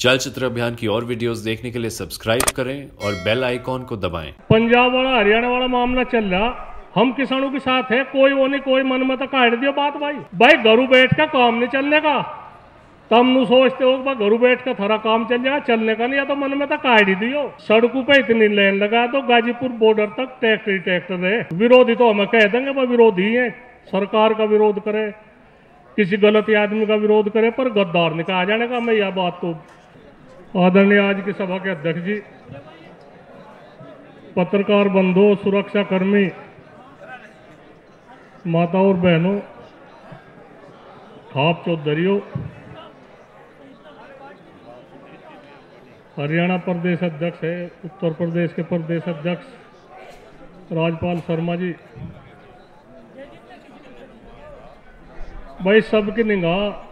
चलचित्र अभियान की और वीडियोस देखने के लिए सब्सक्राइब करें और बेल आइकॉन को दबाएं। पंजाब वाला हरियाणा वाला मामला चल रहा, हम किसानों के साथ है, कोई वो नहीं, कोई मन में तो काट दियो बात। भाई घरों बैठ का काम नहीं चलने का। तम नु सोचते हो भाई घरों बैठ का थारा काम चल जाएगा, चलने का नहीं। या तो मन में तो काट ही दियो। सड़कों पे इतनी लाइन लगा तो गाजीपुर बॉर्डर तक ट्रैक्टर है। विरोधी तो हमें कह देंगे भाई विरोधी है, सरकार का विरोध करे, किसी गलत आदमी का विरोध करे, पर गद्दार नहीं कहा जाने का। मैं यह बात तो आदरणीय आज की सभा के अध्यक्ष जी, पत्रकार बंधुओं, सुरक्षा कर्मी, माताओं और बहनों, खाप चौधरियों, हरियाणा प्रदेश अध्यक्ष है, उत्तर प्रदेश के प्रदेश अध्यक्ष राजपाल शर्मा जी, भाई सबकी निगाह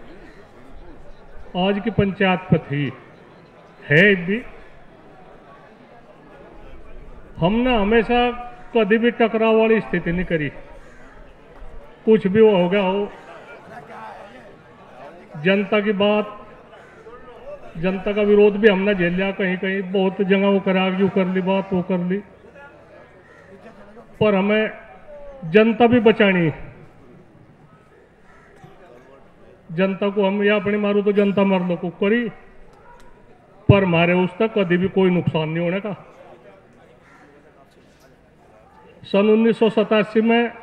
आज की पंचायत पर थी, है भी। हमने हमेशा कभी भी टकराव वाली स्थिति नहीं करी। कुछ भी हो गया हो, जनता की बात, जनता का विरोध भी हमने झेल लिया। कहीं कहीं बहुत जगह वो करा, यूं कर ली बात, वो कर ली, पर हमें जनता भी बचानी है। जनता को हम या अपनी मारू तो जनता मर लो को करी, पर मारे उस तक कभी भी कोई नुकसान नहीं होने का। सन 1987 में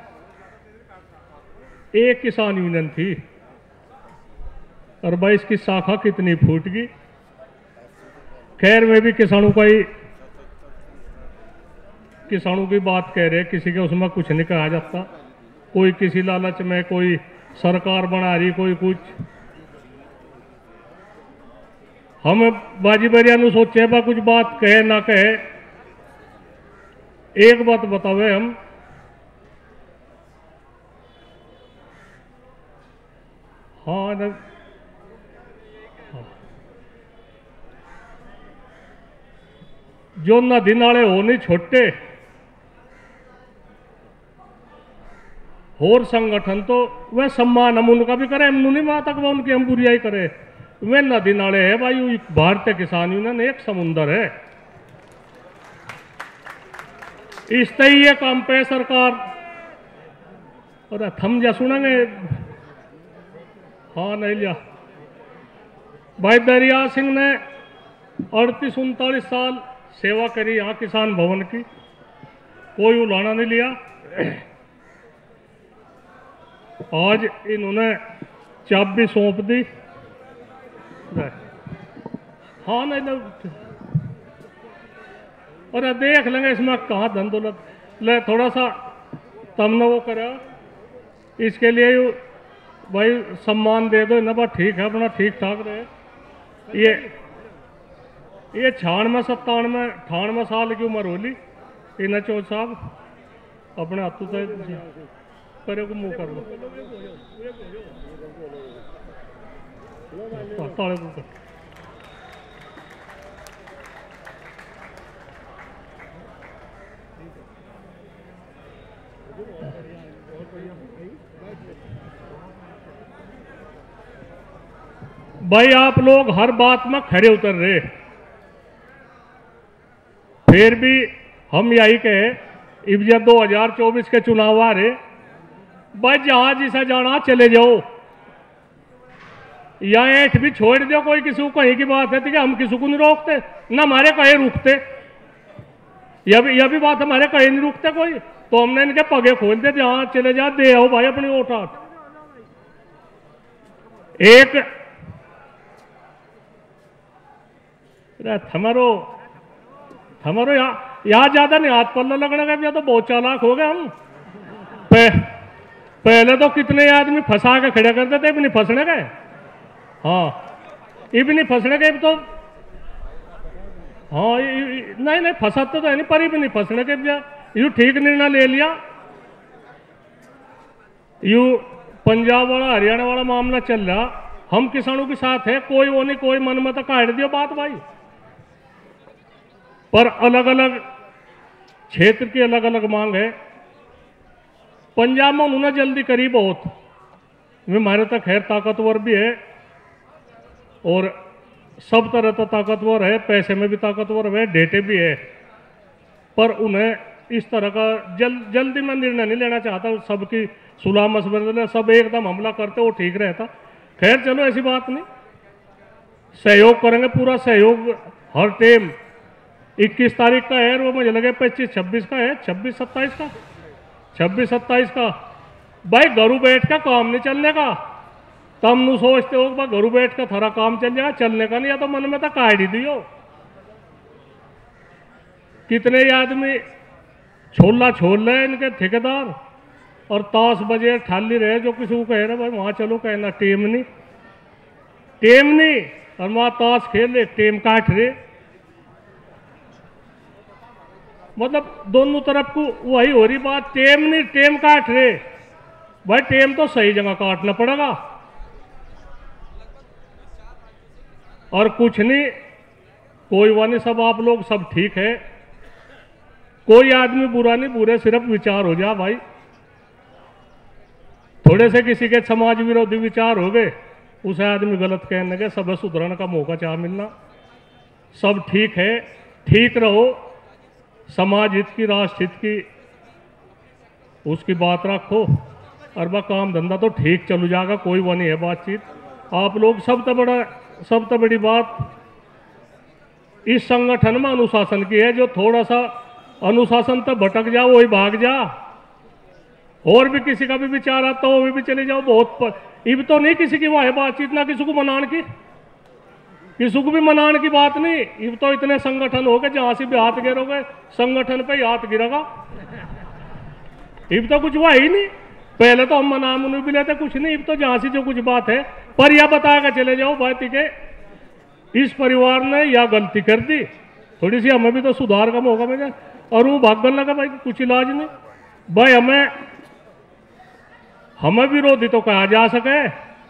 एक किसान यूनियन थी, और भाई इसकी शाखा कितनी फूट गई। खैर में भी किसानों का ही, किसानों की बात कह रहे, किसी के उसमें कुछ नहीं कहा जाता। कोई किसी लालच में, कोई सरकार बना रही, कोई कुछ। हम बाजी बरिया नु सोचे बा कुछ बात कहे ना कहे, एक बात बतावे हम, हाँ न, जो नदी नाले हो नहीं छोटे, और संगठन तो वह सम्मान हम उनका भी करें, हम नहीं वहां तक वह उनकी हम बुराई करें। वे नदी नाले है भाई, भारतीय किसान यूनियन एक समुंदर है। इस तई ये काम पे सरकार और थम जा सुनेंगे, हाँ नहीं लिया। भाई दरिया सिंह ने 38-39 साल सेवा करी यहाँ किसान भवन की, कोई उलाना नहीं लिया। आज इन्होंने चाबी सौंप दी, हाँ नहीं और देख लेंगे इसमें कहाँ धन दौलत ले, थोड़ा सा तमने वो करा, इसके लिए भाई सम्मान दे दो ना, बात ठीक है, अपना ठीक ठाक रहे। ये 96-97-98 साल की उम्र होली इन्हें चौथ साहब अपने हाथों से करे को मुंह कर लो, ताले को कर। भाई आप लोग हर बात में खड़े उतर रहे, फिर भी हम यही कहे, अब जब 2024 के चुनाव आ रहे, भाई जहां जिसे जाना चले जाओ, या ऐठ भी छोड़ दो। कोई किसी को कहीं की बात है तो हम किसी को नहीं रोकते, ना हमारे कहीं रुकते। यह भी बात हमारे कहीं नहीं रुकते कोई, तो हमने इनके पगे खोल दे, जहां चले जा दे आओ भाई अपनी वोट। एक थमरो यहाँ ज्यादा नहीं हाथ पल्ला लगने का, या तो बहुत चालाक हो गए हम। पहले तो कितने आदमी फंसा के खड़े करते थे, नहीं फंसने गए। हाँ इब नहीं फंसने गए तो, हाँ नहीं फंसाते तो है नहीं, पर भी नहीं फंसने के, यू ठीक निर्णय ले लिया। यू पंजाब वाला हरियाणा वाला मामला चल रहा, हम किसानों के साथ है, कोई वो नहीं, कोई मन में तो काट दियो बात भाई। पर अलग अलग क्षेत्र की अलग अलग मांग है। पंजाब में उन्होंने जल्दी करी बहुत, वे हमारे तक खैर ताकतवर भी है, और सब तरह का ताकतवर है, पैसे में भी ताकतवर है, डेटे भी है, पर उन्हें इस तरह का जल्दी में निर्णय नहीं लेना चाहता। सबकी सुलह मशवरे सब एकदम हमला करते वो ठीक रहता। खैर चलो ऐसी बात नहीं, सहयोग करेंगे, पूरा सहयोग हर टाइम। 21 तारीख का है, वो मुझे लगे 25-26 का है, 26-27 का, 26-27 का। भाई घरू बैठ का काम नहीं चलने का। तम नु सोचते हो भाई घरू बैठ का थारा काम चल जाएगा, चलने का नहीं। या तो मन में तो काट ही दियो। कितने ही आदमी छोला छोल रहे इनके ठेकेदार, और ताश बजे ठाली रहे, जो किसी को कह रहे भाई वहां चलो, कहना टेम नहीं, टेम नहीं, और वहां ताश खेल रहे, टेम काट रहे। मतलब दोनों तरफ को वही हो रही बात, टेम नहीं टेम काट रहे। भाई टेम तो सही जगह काटना पड़ेगा। और कुछ नहीं, कोई वानी, सब आप लोग सब ठीक है, कोई आदमी बुरा नहीं, बुरे सिर्फ विचार हो जा भाई। थोड़े से किसी के समाज विरोधी विचार हो गए, उसे आदमी गलत कहने के, सब सुधरने का मौका चाह मिलना। सब ठीक है, ठीक रहो, समाज हित की, राष्ट्र हित की उसकी बात रखो, और वह काम धंधा तो ठीक चल जाएगा, कोई वो नहीं है बातचीत। आप लोग सब तो बड़ी बात इस संगठन में अनुशासन की है। जो थोड़ा सा अनुशासन तक भटक जाओ वही भाग जा, और भी किसी का भी विचार आता हो वो भी चले जाओ। बहुत इब तो नहीं किसी की वह है बातचीत, ना किसी को मनाने की, किसी को भी मनाने की बात नहीं। इब तो इतने संगठन हो गए, जहां से भी हाथ गिरोगे संगठन पे ही हाथ गिरेगा। इब तो कुछ हुआ ही नहीं। पहले तो हम मना मुनु भी लेते, कुछ नहीं। इब तो जहां से जो कुछ बात है, पर यह बता के चले जाओ बात के इस परिवार ने यह गलती कर दी, थोड़ी सी हमें भी तो सुधार का मौका मिले। और वो भागने लगा भाई कुछ इलाज नहीं। भाई हमें विरोधी तो कहा जा सके,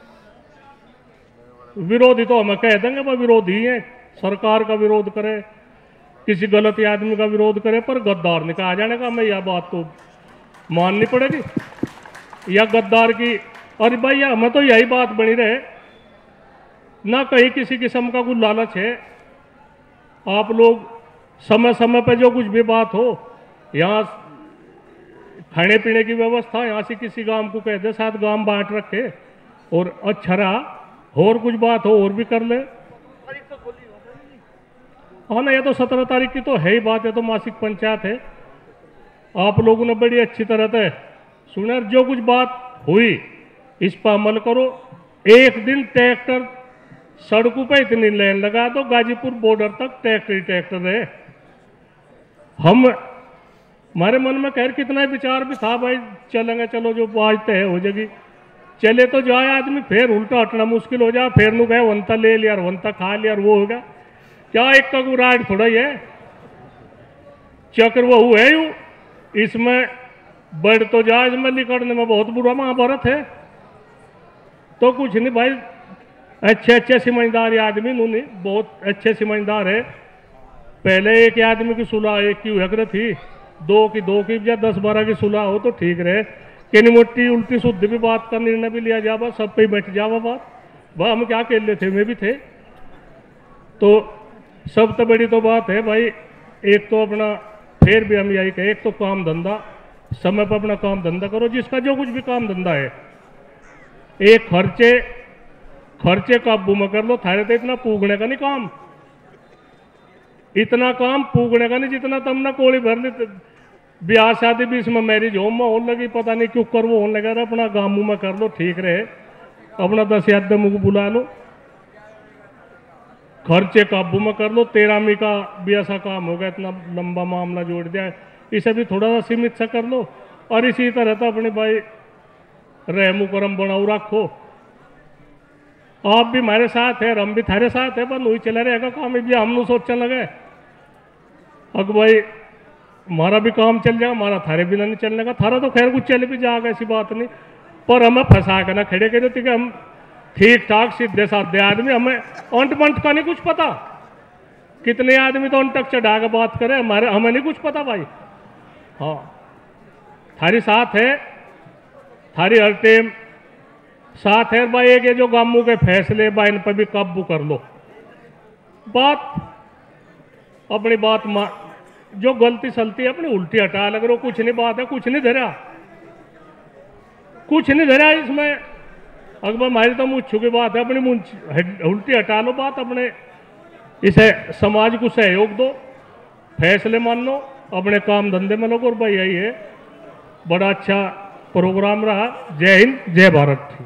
विरोधी तो हमें कह देंगे भाई विरोधी है, सरकार का विरोध करे, किसी गलत आदमी का विरोध करे, पर गद्दार नहीं कहा जाने का। हमें यह बात तो माननी पड़ेगी, या गद्दार की। और भाई हमें तो यही बात बनी रहे, ना कहीं किसी किस्म का कोई लालच है। आप लोग समय समय पर जो कुछ भी बात हो, यहाँ खाने पीने की व्यवस्था यहाँ से किसी गांव को कह दे, शायद गांव बांट रखे, और अच्छा रहा। और कुछ बात हो और भी कर ले। हाँ ना, ये तो 17 तारीख की तो है ही बात है, तो मासिक पंचायत है। आप लोगों ने बड़ी अच्छी तरह से सुना, जो कुछ बात हुई इस पर अमल करो। एक दिन ट्रैक्टर सड़कों पे इतनी लाइन लगा दो, गाजीपुर बॉर्डर तक ट्रैक्टर ही ट्रैक्टर है। हमारे मन में खैर कितना विचार भी था भाई चलेंगे, चलो जो आज तय हो जाएगी, चले तो जाए आदमी, फिर उल्टा हटना मुश्किल हो जाए। फिर नु गए वनता ले लिया, वनता खा लिया, और वो होगा क्या, एक का राइड थोड़ा ही है, चक्र वो है यू। इसमें बढ़ तो जाए, इसमें निकलने में बहुत बुरा महाभारत है। तो कुछ नहीं भाई, अच्छे समझदार आदमी नहीं, बहुत अच्छे समझदार है। पहले एक आदमी की सुलह एक की हुआ थी, दो की या 10-12 की सुलह हो तो ठीक रहे। कि मोटी उल्टी शुद्ध भी बात का निर्णय भी लिया जावा, सब पे बैठ जावा बात। वह हम क्या कह लेते, मैं भी थे। तो सब तो बड़ी तो बात है भाई, एक तो अपना, फिर भी हम यही कहे, एक तो काम धंधा समय पर अपना काम धंधा करो, जिसका जो कुछ भी काम धंधा है। एक खर्चे काबू में कर लो। थारे तो इतना पूगने का नहीं काम, इतना काम पूगने का नहीं जितना तुमने कोड़ी भर ली। ब्याह शादी भी इसमें मैरिज होम में होने लगी, पता नहीं क्यों कर वो होने लगा। अपना गाँव में कर लो, ठीक रहे। अपना 10 आदमी को बुला लो, खर्चे काबू में कर लो। 13वीं का भी ऐसा काम होगा, इतना लंबा मामला जोड़ दिया, इसे भी थोड़ा सा सीमित सा कर लो। और इसी तरह तो अपने भाई रहमु करम बनाऊ रखो। आप भी हमारे साथ है, हम भी थारे साथ है, पर वही चला रहेगा काम। भी हम सोचने लगे अग भाई हमारा भी काम चल जाएगा, हमारा थारे बिना नहीं चलने का। थारा तो खैर कुछ चल भी जाएगा, ऐसी बात नहीं, पर हमें फंसा कर ना खड़े करे थे कि हम ठीक ठाक सीधे साधे आदमी, हमें अंट मंट का नहीं कुछ पता। कितने आदमी तो अंटक चढ़ा के बात करे, हमें नहीं कुछ पता भाई। हाँ, थारी साथ है, थारी हर टाइम साथ है भाई। एक ये जो गामू के फैसले भाई, इन पर भी काबू कर लो। बात अपनी बात जो गलती सलती है अपनी उल्टी हटा लग रहा, कुछ नहीं बात है, कुछ नहीं धरा, कुछ नहीं धरा इसमें। अकबर हमारी तो मुझ की बात है, अपनी उल्टी हटा लो बात, अपने इसे समाज को सहयोग दो, फैसले मान लो, अपने काम धंधे में लोग। और भाई यही है, बड़ा अच्छा प्रोग्राम रहा। जय हिंद, जय भारत।